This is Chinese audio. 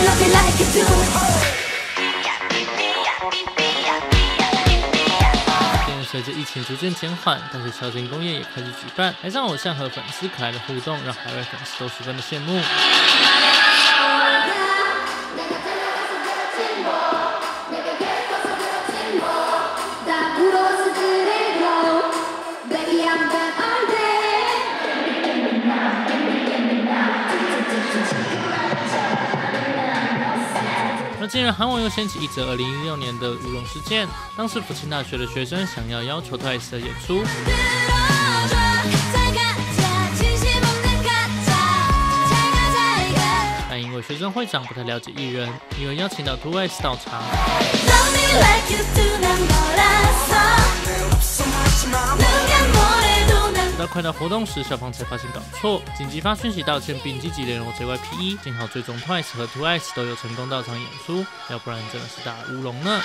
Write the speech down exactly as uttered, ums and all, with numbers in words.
随着疫情逐渐减缓，但是小型公演也开始举办，台上偶像和粉丝可爱的互动，让海外粉丝都十分的羡慕。而近日，韩网又掀起一则二零一六年的乌龙事件。当时辅清大学的学生想要要求 Twice 的演出，但因为学生会长不太了解艺人，因为邀请到 Twice 到场。直到快到活动时，校方才发现搞错，紧急发讯息道歉，并积极联络 J Y P E。幸好最终 Twice 和 Twice 都有成功到场演出，要不然真的是大乌龙呢。